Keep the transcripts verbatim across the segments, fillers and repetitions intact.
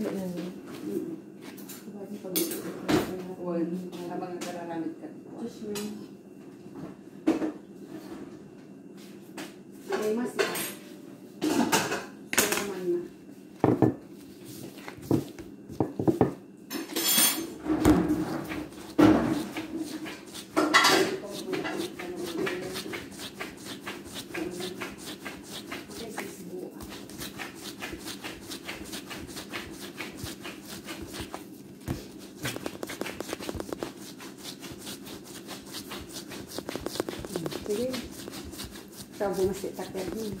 yan. Huwag, habang nagkararamit ka. Diyos mo. May mas ka. Kaya naman na. Sige. Sabo masih takir ni.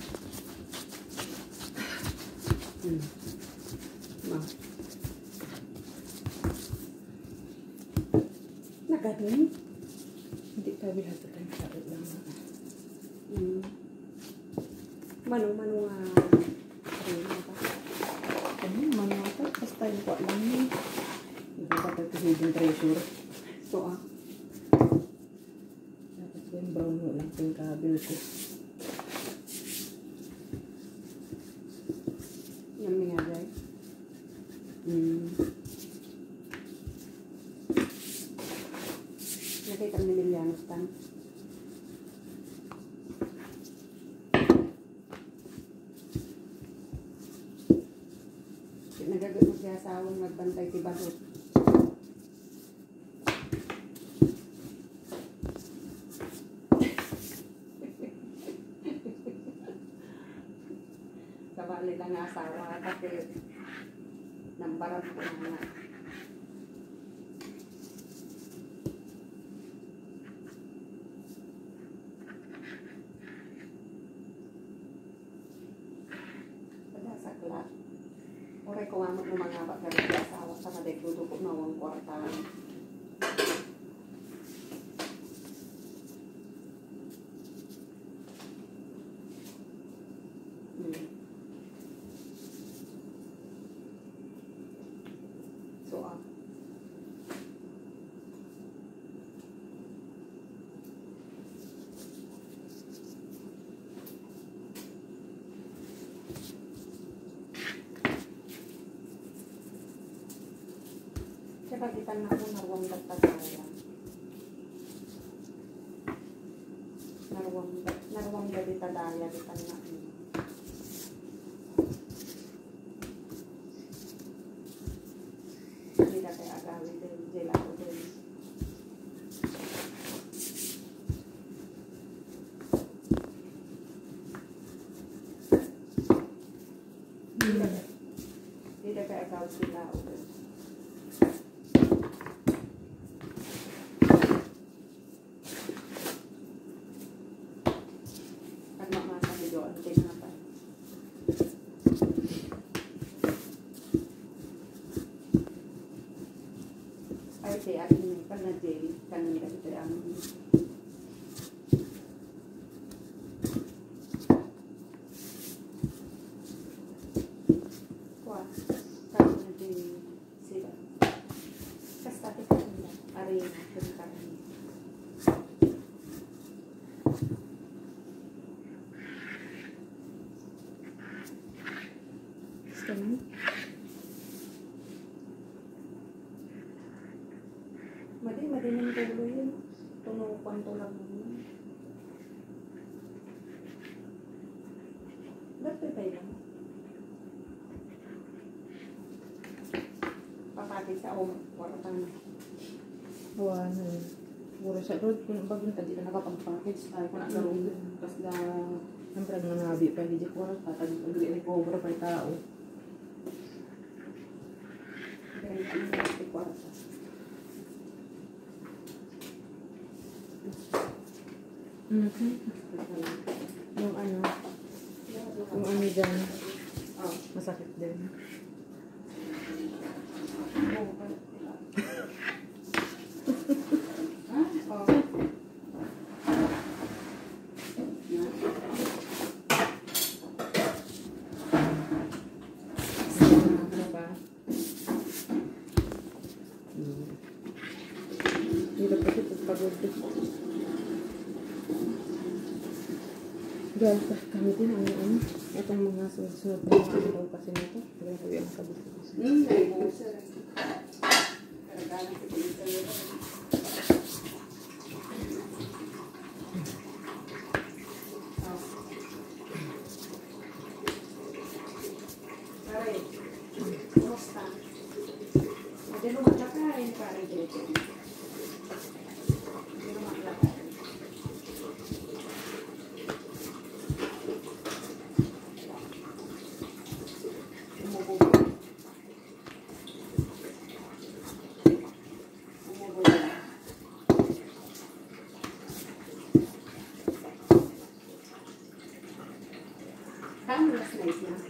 Hmm. Ma. Nagadun. Hindi tabi lahat ito yung sakit lang. Hmm. Mano-mano nga. Ano, manata. Basta yung kwa lang yun. Hindi ka pagkasibing treasure. So ah. Dapat ko yung brown mo lang yung kabil ko. Yummy nga guys. Hmm. Nakita ni Lilianos tan. Nagagamot siya asawang magbantay ti Balot. Sabali lang nga asawa kasi nambaran ko na nga. Pada saklat. Oray ko nga mo mga bakal ng asawa sa madegluto ko na wang kwartahan. Hmm. So, ah. Siya pagitan na ako naruwang dagtagaya. Naruwang naruwang dagtagaya gitan na ako. Hindi na kaya agawin din. Jela ko din. Hindi na kaya agawin sila ako din. Pag mamasa ni Joan, tingnan na pa. Ay, siya at ini kan na Jay, kanin kasi tayo ang kuha, kanin na Jay sila. Kastati ka nila, arena, kanin. Gusto mo? Madi, madi ng tulo yun. Tunukan to lang yun. Ba't pa yun? Papati sa om, waratan. Wala na. Siguro sa road, kung bagong tadi na nakapag-package, ay kung nagkaroon. Tapos na, siyempre nga nabi pa, hindi ko wala, tatag-agree ko, pero pa tao. Ganyan ang mga kwarta. Mm-hmm. Yung ano, yung ano dyan, Oh, masakit din. oh, ha? Oh. Ano ba? Hmm. Hirap kasi pag pagod. Dahil pa kami din ang ano, itong mga sunod-sunod na mga araw kasi nito. Kaya sabi ang kabis-kabis. Hmm, may buser. Karagalan sa pinitalo. Pare, kumusta? Hindi lumaglakarin, pare, dito. Hindi lumaglakarin. Umubo. Umubo. Kano last night na?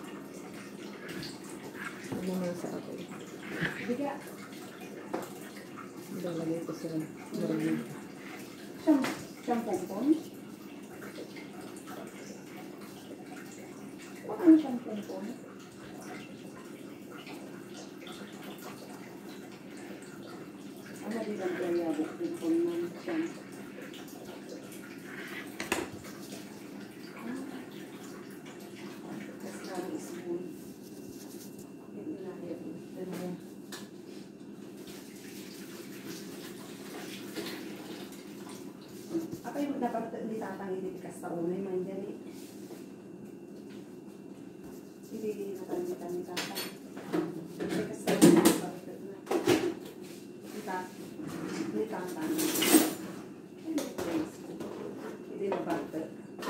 Ano naman sa akin. Biga. Ilalagay ko sa marami. Siyam, siyam pompon? Ano siyam pompon? Ano di lang kaya yabok pompon ng siyam? Tapos lang isipon. Hindi na yun. Ano yan? Apa yung dapat ditatangin ka sa unay man dyan eh? Hindi natangitan ni tatang. Kasi kasi unay dapat na. Ditat, ni tatang. Hindi place. Hindi na dapat.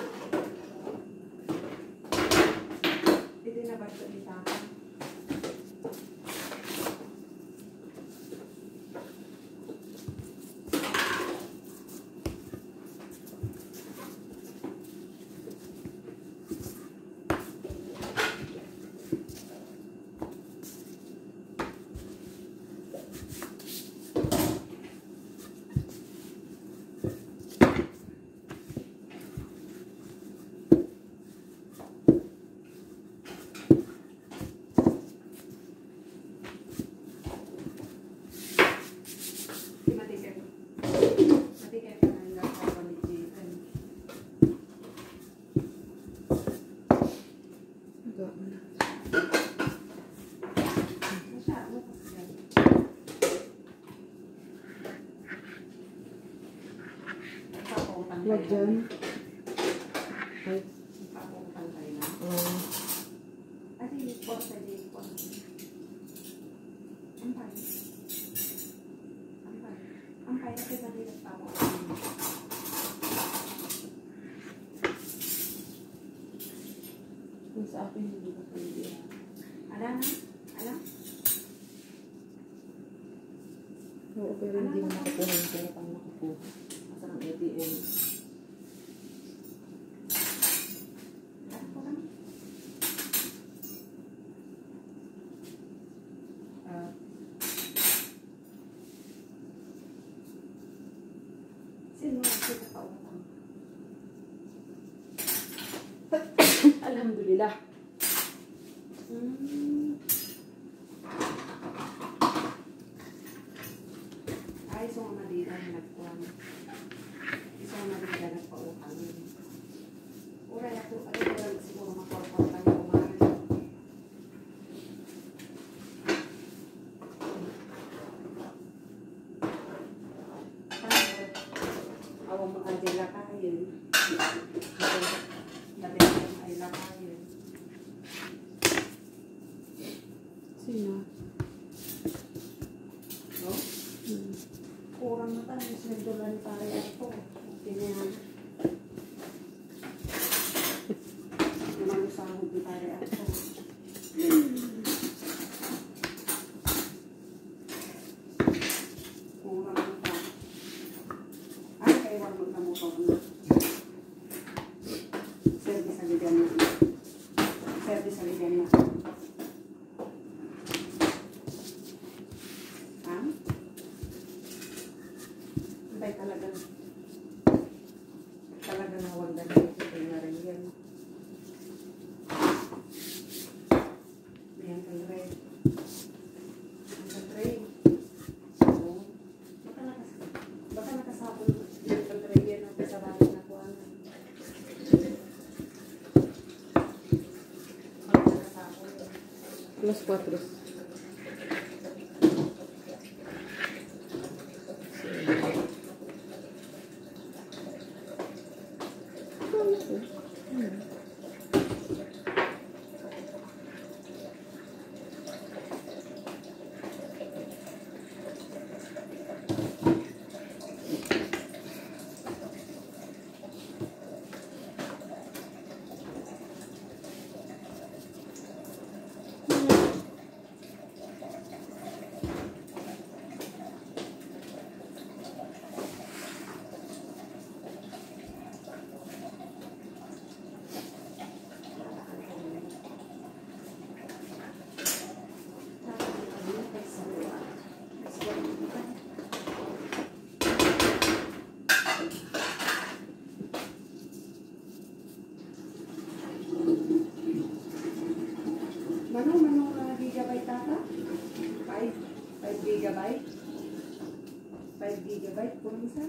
Hindi na dapat ni tatang. Matikan. Matikan ka ng gagawa ni Jason. Gawa na. Masyado kasi yan. Nagpapautang Wag tayo dyan. na. Ay, Nagpapautang tayo na. um, At yung po sa Jason. Ampay. Ampay. Ampay kasi ba nila nagpapautang? yung sa akin hindi ko pwede. Ala na? Ala? Oo, pero hindi mo nakukuha yung pera pang nakukuha. Asa ng A T M. Ala ko lang. Ah, Sino ang pautang? alhamdulillah. Hmm. Ay, so nga di na nagkuhan. So nga di na nagpautang. Uray ako, ano ko lang siguro makorpon tayo kumain. Awang mga dila kayo. Madila ay lakayo. Sino? No? Hmm. Kurang na tayo, sweldo lang tayo ako. Ganyan. Naman sa sahod ni tayo ako. Kurang na tayo. Ay, kaya wag mo na mo ito. Service sa ligan na. Service sa ligan na. Ha? Bay talaga. Talaga na wag na dito. Kaya na rin yan. Ayan, kalre. Ang kalre. Oo. Baka nakas- baka nakasabon yung kalre yan natin sa bahay na kuhaan. Plus cuatro. Mano, mano na gigabyte tata? five? five gigabyte? five gigabyte po isa?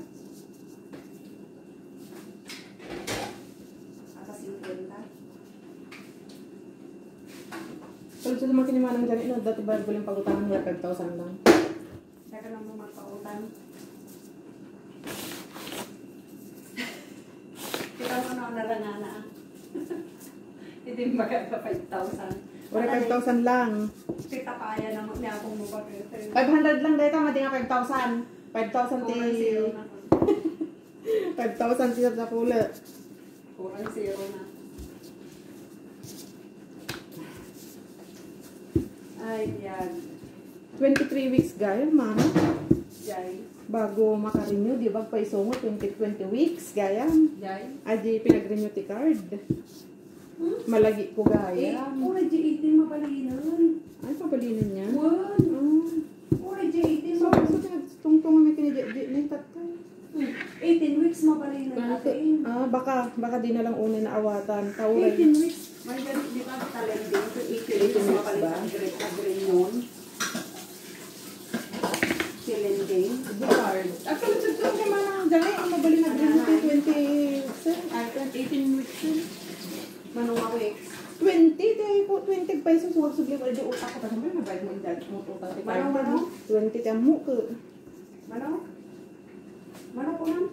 Atas cincuenta? Kalau sudah makin manang dyan, ino, dati ba yung pagutangan niya five thousand lang. Saka lang mo magpautan. Kita mo na narangana. Hindi ba ka five thousand? Wala five thousand lang. Kita kaya na niya akong mubag. five hundred lang dito, mati nga five thousand. five thousand ti... Kurang zero na. five thousand ti sa pula. Kurang zero na. Ay, yan. twenty-three weeks gaya, mama. Jai. Bago makarenew, di ba? Paiso mo, twenty, twenty weeks gaya. Jai. Adi, pinag-renew ti card. Hmm? Malagi ko Eh, gaya. ura J eighteen mapalinan. Ay, pabalinan niya. One. Oh. Ura J eighteen So, so, tungtong may kinidya, ni tatay. eighteen weeks mapalinan natin. Ah, baka, baka di na lang una na awatan. Tauray. eighteen weeks. May ganit di ba talending? So, eighteen weeks weeks mapalinan ba? ang grade na grade yun. Silending. Di card. Actually, tutong kay manang dyan, ang mabali na din natin twenty, ay, eighteen weeks yun. Manong weeks. twenty, day po, twenty pesos. Huwag subli ko, di utak ko. Kasi may nabayad mo yung dad mo, utang ti card. Manong, manong? twenty, tiyan mo ka. Mano? Mano po man?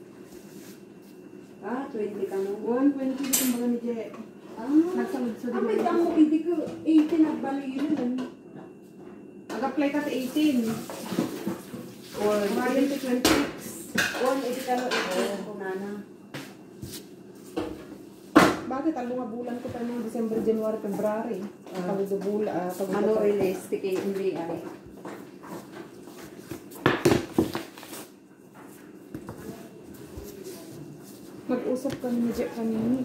Ah, twenty ka mo. one twenty, di kumbaga ni Jay. Ah, Nagsalud-sud ah, din may ako. tamo, hindi ko eighteen nagbalinan. Mag-apply ka sa eighteen. Or, Marin to twenty weeks. One, hindi ka mo eighteen ko nana. Bakit? Ang mga bulan ko pa mga December, January, February. Ah. Pagdubula, ah, pag Mano release, tiki hindi ay. Mag-usap kami ni Jack kanini.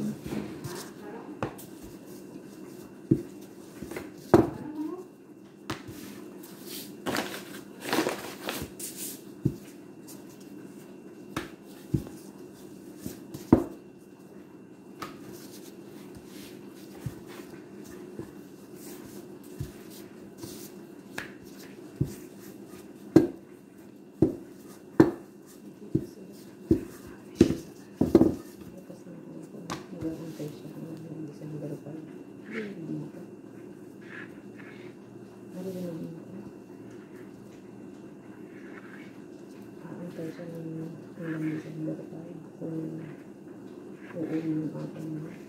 Aantay siya ng hanggang December five kung uuwi ng ating